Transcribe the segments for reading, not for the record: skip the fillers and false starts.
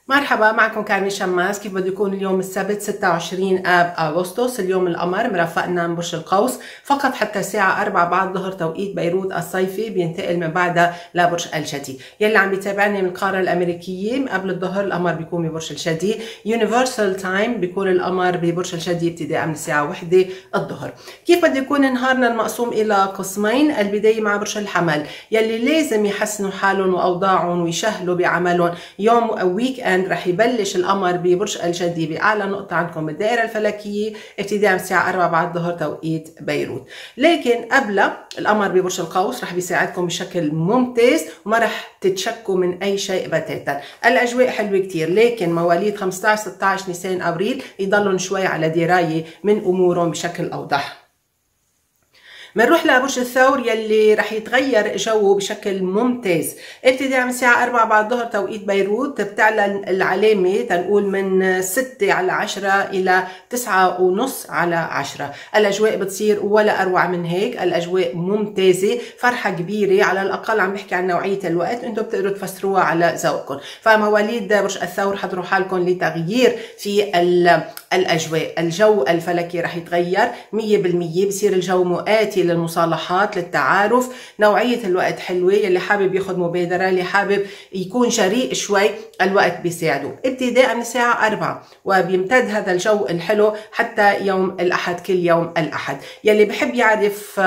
مرحبا، معكم كارمي شماس. كيف بده يكون اليوم السبت 26 آب أغسطس؟ اليوم القمر مرافقنا من برج القوس فقط حتى الساعة 4 بعد الظهر توقيت بيروت الصيفي، بينتقل من بعدها لبرج الجدي. يلي عم بيتابعني من القارة الأمريكية قبل الظهر القمر بيكون ببرج الجدي. يونيفرسال تايم بيكون القمر ببرج الجدي ابتداء من الساعة 1 الظهر. كيف بده يكون نهارنا المقسوم إلى قسمين؟ البداية مع برج الحمل يلي لازم يحسنوا حالهم وأوضاعهم ويشهلوا بعملهم. يوم ويك رح يبلش القمر ببرج الجدي باعلى نقطه عندكم بالدائره الفلكيه ابتداء من الساعه 4 بعد الظهر توقيت بيروت. لكن قبلها القمر ببرج القوس رح بيساعدكم بشكل ممتاز وما رح تتشكوا من اي شيء بتاتا. الاجواء حلوه كتير، لكن مواليد 15 16 نيسان ابريل يضلوا شوي على درايه من امورهم بشكل اوضح. بنروح لبرج الثور يلي رح يتغير جوه بشكل ممتاز ابتداء من الساعة 4 بعد الظهر توقيت بيروت. بتعلن العلامة تنقول من 6 على 10 إلى 9:30 على 10. الأجواء بتصير ولا أروع من هيك، الأجواء ممتازة، فرحة كبيرة. على الأقل عم بحكي عن نوعية الوقت، أنتم بتقدروا تفسروها على ذوقكم. فمواليد برج الثور حضروا حالكم لتغيير في الأجواء. الجو الفلكي رح يتغير 100%، بصير الجو مؤاتي للمصالحات للتعارف. نوعية الوقت حلوة، يلي حابب ياخد مبادرة، اللي حابب يكون جريء شوي الوقت بيساعده. ابتداء من الساعة 4 وبيمتد هذا الجو الحلو حتى يوم الأحد، كل يوم الأحد. يلي بحب يعرف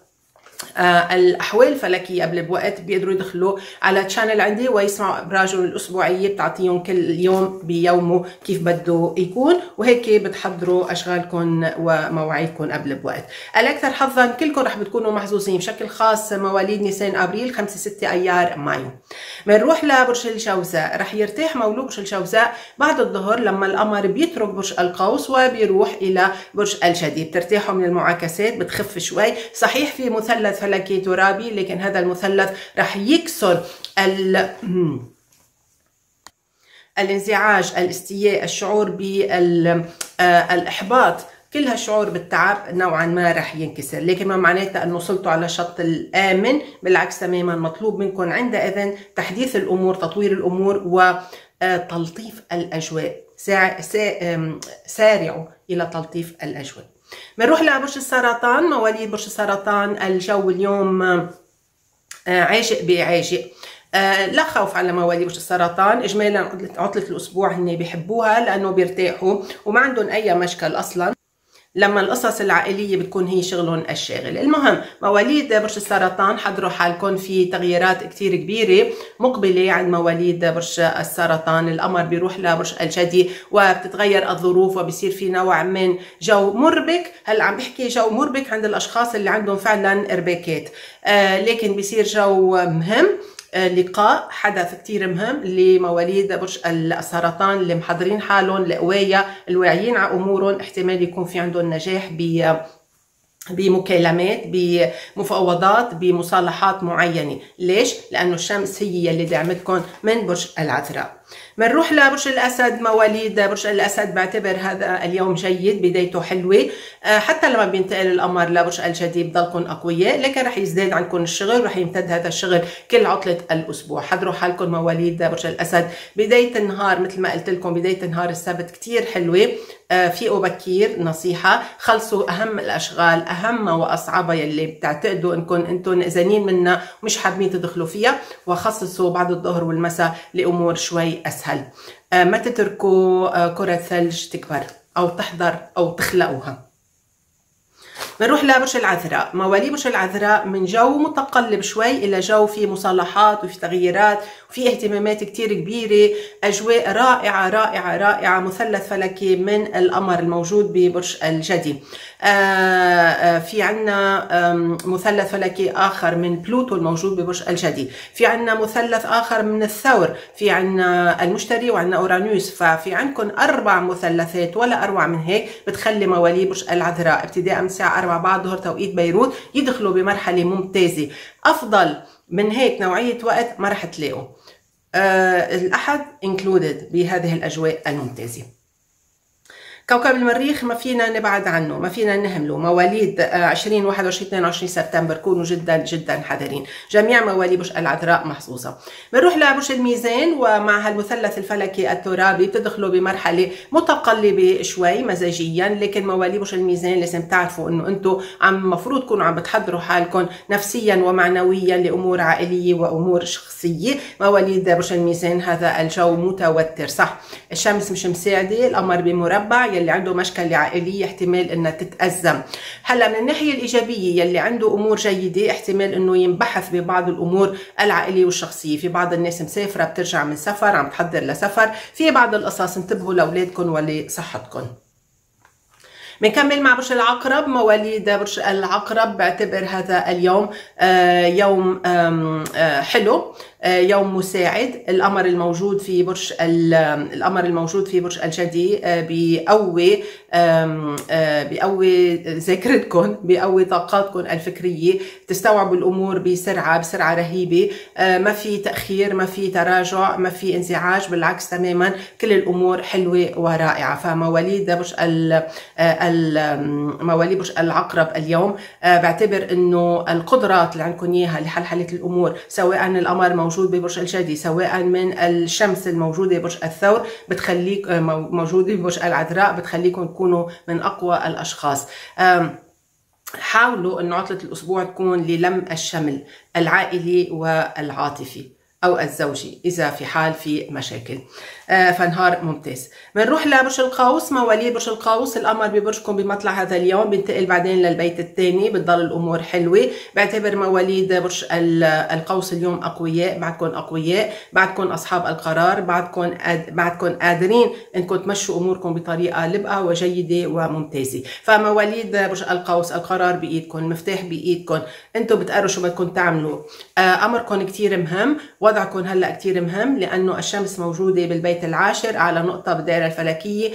الأحوال الفلكية قبل بوقت بيقدروا يدخلوا على تشانل عندي ويسمعوا أبراجهم الأسبوعية، بتعطيهم كل يوم بيومه كيف بده يكون، وهيك بتحضروا أشغالكم ومواعيدكم قبل بوقت. الأكثر حظا كلكم رح بتكونوا محظوظين، بشكل خاص مواليد نيسان أبريل 5 6 أيار مايو. بنروح لبرج الجوزاء. رح يرتاح مولود برج الجوزاء بعد الظهر لما القمر بيترك برج القوس وبيروح إلى برج الجدي. بترتاحوا من المعاكسات، بتخف شوي. صحيح في مثلث فلكي ترابي، لكن هذا المثلث رح يكسر الانزعاج، الاستياء، الشعور بالإحباط، كل هالشعور بالتعب نوعا ما رح ينكسر. لكن ما معناتها انه وصلتوا على الشط الامن، بالعكس تماما. مطلوب منكم عندئذ تحديث الامور، تطوير الامور وتلطيف الاجواء. سارعوا الى تلطيف الاجواء. بنروح لبرج السرطان. مواليد برج السرطان الجو اليوم عاشق بعاشق. لا خوف على مواليد برج السرطان. اجمالا عطله الاسبوع هن بيحبوها لانه بيرتاحوا وما عندهم اي مشكل اصلا لما القصص العائليه بتكون هي شغلهم الشاغل. المهم مواليد برج السرطان حضروا حالكم في تغييرات كتير كبيره مقبله عند مواليد برج السرطان. القمر بيروح لبرج الجدي وبتتغير الظروف وبصير في نوع من جو مربك. هلا عم بحكي جو مربك عند الاشخاص اللي عندهم فعلا ارباكات، لكن بصير جو مهم، لقاء حدث كتير مهم لمواليد برج السرطان اللي محضرين حالهم القوايا الواعيين على امورهم. احتمال يكون في عندهم نجاح بمكالمات، بمفاوضات، بمصالحات معينه. ليش؟ لانه الشمس هي اللي دعمتكم من برج العذراء. بنروح لبرج الاسد. مواليد برج الاسد بعتبر هذا اليوم جيد، بدايته حلوه. حتى لما بينتقل القمر لبرج الجدي بضلكم اقوياء، لكن رح يزداد عندكم الشغل، رح يمتد هذا الشغل كل عطله الاسبوع. حضروا حالكم مواليد برج الاسد. بدايه النهار مثل ما قلت لكم، بدايه نهار السبت كثير حلوه. فيقوا بكير، نصيحه، خلصوا اهم الاشغال، اهمها واصعبها يلي بتعتقدوا انكم انتم نقزانين منها ومش حابين تدخلوا فيها، وخصصوا بعد الظهر والمساء لامور شوي اسهل. ما تتركوا كرة ثلج تكبر او تحضر او تخلقوها. بنروح لبرج العذراء. مواليد برج العذراء من جو متقلب شوي الى جو في مصالحات وفي تغييرات وفي اهتمامات كتير كبيره. اجواء رائعه رائعه رائعه. مثلث فلكي من القمر الموجود ببرج الجدي. في عنا مثلث فلكي اخر من بلوتو الموجود ببرج الجدي. في عنا مثلث اخر من الثور. في عنا المشتري وعنا اورانوس. ففي عندكم 4 مثلثات ولا اروع من هيك، بتخلي مواليد برج العذراء ابتداء من الساعه 4 بعد ظهر توقيت بيروت يدخلوا بمرحله ممتازه. افضل من هيك نوعيه وقت ما رح تلاقوا. الأحد included بهذه الأجواء الممتازة. كوكب المريخ ما فينا نبعد عنه، ما فينا نهمله. مواليد 20 21 22 سبتمبر كونوا جدا جدا حذرين. جميع مواليد برج العذراء محظوظه. بنروح لبرج الميزان، ومع هالمثلث الفلكي الترابي بتدخلوا بمرحله متقلبه شوي مزاجيا، لكن مواليد برج الميزان لازم تعرفوا انه انتم المفروض تكونوا عم بتحضروا حالكم نفسيا ومعنويا لامور عائليه وامور شخصيه. مواليد برج الميزان هذا الجو متوتر، صح، الشمس مش مساعده، القمر بمربع، يلي عنده مشكله عائليه احتمال انها تتأزم. هلا من الناحيه الايجابيه يلي عنده امور جيده احتمال انه ينبحث ببعض الامور العائليه والشخصيه. في بعض الناس مسافره بترجع من سفر، عم تحضر لسفر، في بعض القصص انتبهوا لاولادكم ولصحتكم. بنكمل مع برج العقرب. مواليد برج العقرب بعتبر هذا اليوم يوم حلو، يوم مساعد. القمر الموجود في برج الجدي بيقوي ذاكرتكم، بيقوي طاقاتكم الفكريه، تستوعبوا الامور بسرعه رهيبه، ما في تاخير، ما في تراجع، ما في انزعاج، بالعكس تماما كل الامور حلوه ورائعه. فمواليد برج العقرب اليوم بعتبر انه القدرات اللي عندكم اياها لحل الامور، سواء القمر موجود ببرج الجدي، سواء من الشمس الموجوده ببرج الثور بتخليك موجوده ببرج العذراء، بتخليكم تكونوا من اقوى الاشخاص. حاولوا انه عطله الاسبوع تكون للم الشمل العائلي والعاطفي او الزوجي اذا في مشاكل. فنهار ممتاز. بنروح لبرج القوس. مواليد برج القوس القمر ببرجكم بمطلع هذا اليوم، بينتقل بعدين للبيت الثاني، بتضل الامور حلوه. بعتبر مواليد برج القوس اليوم اقوياء، بعدكم اصحاب القرار، بعدكم قادرين انكم تمشوا اموركم بطريقه لبقه وجيده وممتازه. فمواليد برج القوس القرار بايدكم، المفتاح بايدكم، انتم بتقرروا شو بدكم تعملوا. امركم كثير مهم، وضعكم هلا كثير مهم، لانه الشمس موجوده بالبيت العاشر على نقطة بالدائرة الفلكية.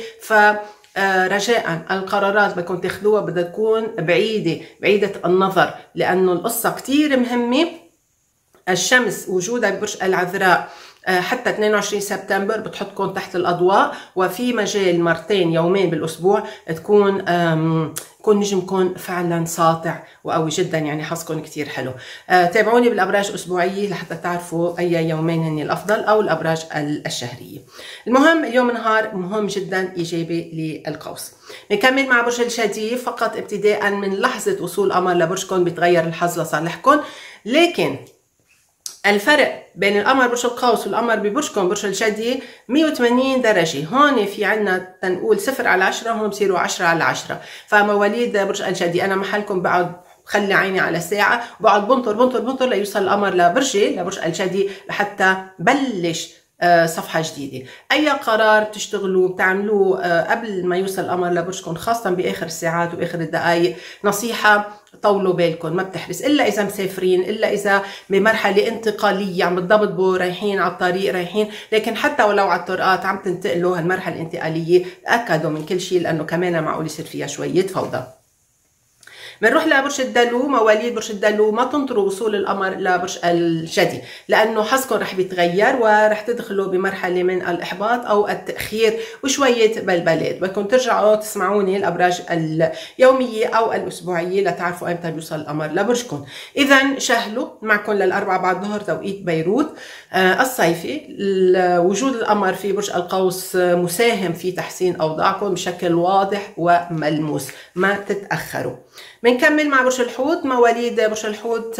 رجاء القرارات بدكم تاخذوها بدها تكون بعيدة النظر، لأنه القصة كتير مهمة. الشمس وجودها ببرج العذراء حتى 22 سبتمبر بتحطكم تحت الأضواء، وفي مجال مرتين يومين بالأسبوع تكون نجمكم فعلا ساطع وقوي جدا، يعني حظكم كتير حلو. تابعوني بالابراج الاسبوعيه لحتى تعرفوا اي يومين هن الافضل، او الابراج الشهريه. المهم اليوم نهار مهم جدا ايجابي للقوس. نكمل مع برج الجدي. فقط ابتداء من لحظه وصول قمر لبرجكم بيتغير الحظ لصالحكم، لكن الفرق بين القمر برج القوس والقمر ببرجكم برج الجدي 180 درجة. هون في عنا تنقول 0 على 10، هون بصيروا 10 على 10. فمواليد برج الجدي أنا محلكم بقعد خلي عيني على ساعة، بقعد بنطر ليوصل القمر لبرج الجدي لحتى بلش صفحة جديدة. أي قرار بتشتغلوه بتعملوه قبل ما يوصل القمر لبرجكم، خاصة بآخر الساعات وآخر الدقائق، نصيحة طولوا بالكم، ما بتحرس إلا إذا مسافرين، إلا إذا بمرحلة انتقالية عم بتضبطوا رايحين على الطريق رايحين. لكن حتى ولو على الطرقات عم تنتقلوا هالمرحلة الانتقالية تأكدوا من كل شيء، لأنه كمان معقول يصير فيها شوية فوضى. بنروح لبرج الدلو. مواليد برج الدلو ما تنطروا وصول القمر لبرج الجدي، لانه حظكم رح بيتغير ورح تدخلوا بمرحله من الاحباط او التاخير وشويه بلبلات. بدكم ترجعوا تسمعوني الابراج اليوميه او الاسبوعيه لتعرفوا امتى بيوصل القمر لبرجكم. اذا شهلوا معكم للاربعاء بعد الظهر توقيت بيروت الصيفي. وجود القمر في برج القوس مساهم في تحسين اوضاعكم بشكل واضح وملموس، ما تتاخروا. بنكمل مع برج الحوت. مواليد برج الحوت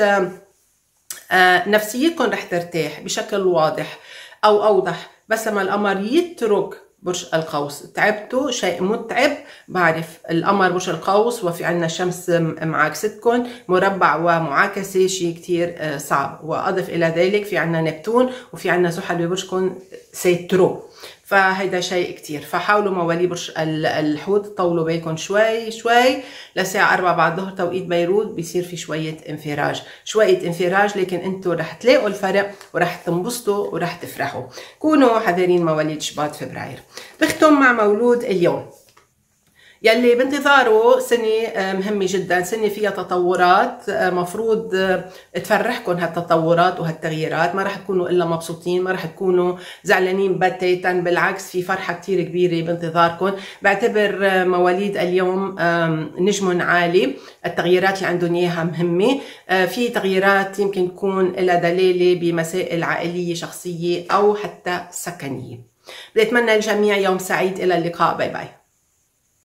نفسيتكم رح ترتاح بشكل واضح او اوضح بس لما القمر يترك برج القوس. تعبتوا، شيء متعب، بعرف. القمر برج القوس وفي عنا الشمس معاكستكم، مربع ومعاكسه، شيء كتير صعب. واضف الى ذلك في عنا نبتون وفي عنا زحل ببرجكم سيترو، فهيدا شيء كتير. فحاولوا مواليد برج الحوت طولوا بالكم شوي لساعة 4 بعد الظهر توقيت بيروت، بيصير في شوية انفراج، لكن انتوا رح تلاقوا الفرق ورح تنبسطوا ورح تفرحوا. كونوا حذرين مواليد شباط فبراير. بختم مع مولود اليوم. يلي بانتظاره سنة مهمة جدا، سنة فيها تطورات، مفروض تفرحكم هالتطورات وهالتغييرات، ما رح تكونوا إلا مبسوطين، ما رح تكونوا زعلانين بتاتا، بالعكس في فرحة كتير كبيرة بانتظاركم. بعتبر مواليد اليوم نجم عالي، التغييرات اللي عندهم إياها مهمة، في تغييرات يمكن تكون لها دلالة بمسائل عائلية شخصية أو حتى سكنية. بدي أتمنى للجميع يوم سعيد، إلى اللقاء، باي باي.